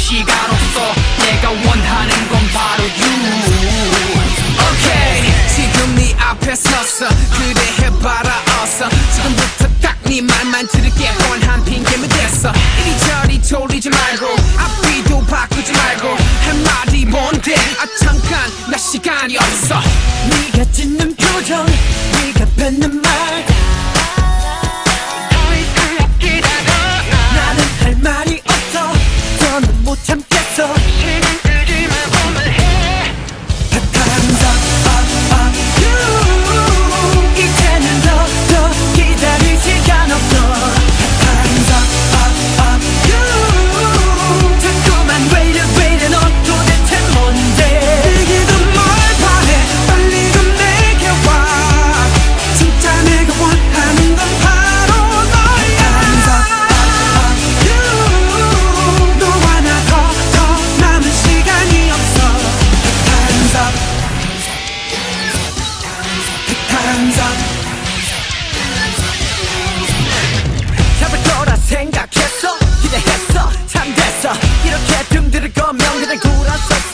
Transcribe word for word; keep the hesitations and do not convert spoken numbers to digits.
시간 없어. 내가 원하는 건 바로 you. 오케이 지금 네 앞에 섰어. 그래 해봐라 어서. 지금부터 딱 네 말만 들을게. 뻔한 핑계면 됐어. 이리저리 돌리지 말고 앞뒤도 바꾸지 말고 한마디 뭔데. 아 잠깐 나 시간이 없어. 네가 짓는 표정, 네가 뱉는 말, 나는 할 말이 없어. 더는 못 참겠어. 시간 끌기만 보면 해. Time's up, up, up, you. 이제는 더, 더 기다릴 시간 없어. Time's up, up, up, you. 자꾸만 wait it, wait it, 너 도대체 뭔데. 내게도 뭘 바래, 빨리 좀 내게 와. 진짜 내가 원하는 건 바로 너야. Time's up, up, up, you. 너와 나 더, 더 남은 시간이 없어. Time's up. Time's up. 잡을 거라 생각했어. 기대했어. 참 됐어. 이렇게 등 들을 거면 그냥 돌아서